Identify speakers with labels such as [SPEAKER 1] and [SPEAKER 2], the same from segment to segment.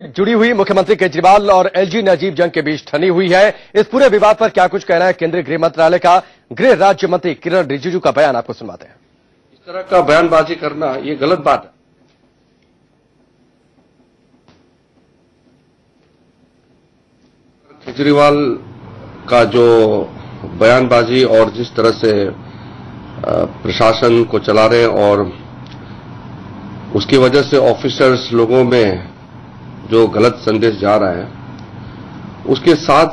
[SPEAKER 1] जुड़ी हुई मुख्यमंत्री केजरीवाल और एलजी नजीब जंग के बीच ठनी हुई है। इस पूरे विवाद पर क्या कुछ कहना है केंद्रीय गृह मंत्रालय का। गृह राज्य मंत्री किरण रिजिजू का बयान आपको सुनवाते हैं।
[SPEAKER 2] इस तरह का बयानबाजी करना ये गलत बात है। केजरीवाल का जो बयानबाजी और जिस तरह से प्रशासन को चला रहे हैं और उसकी वजह से ऑफिसर्स लोगों में जो गलत संदेश जा रहा है, उसके साथ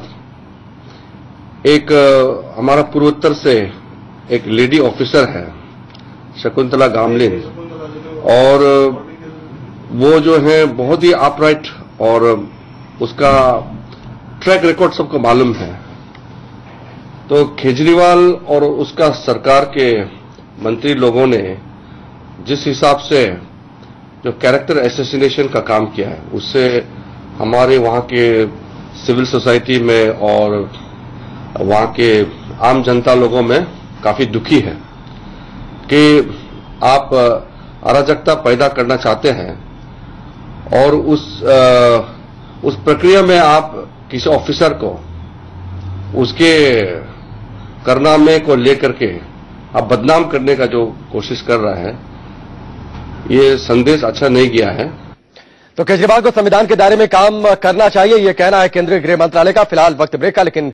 [SPEAKER 2] साथ एक हमारा पूर्वोत्तर से एक लेडी ऑफिसर है शकुंतला गामलिन, और वो जो है बहुत ही अपराइट और उसका ट्रैक रिकॉर्ड सबको मालूम है। तो केजरीवाल और उसका सरकार के मंत्री लोगों ने जिस हिसाब से जो कैरेक्टर एसेसिनेशन का काम किया है, उससे हमारे वहां के सिविल सोसाइटी में और वहां के आम जनता लोगों में काफी दुखी है कि आप अराजकता पैदा करना चाहते हैं और उस प्रक्रिया में आप किसी ऑफिसर को उसके कारनामे को लेकर के आप बदनाम करने का जो कोशिश कर रहा है, ये संदेश अच्छा नहीं गया है।
[SPEAKER 1] तो केजरीवाल को संविधान के दायरे में काम करना चाहिए, ये कहना है केंद्रीय गृह मंत्रालय का। फिलहाल वक्त ब्रेक का, लेकिन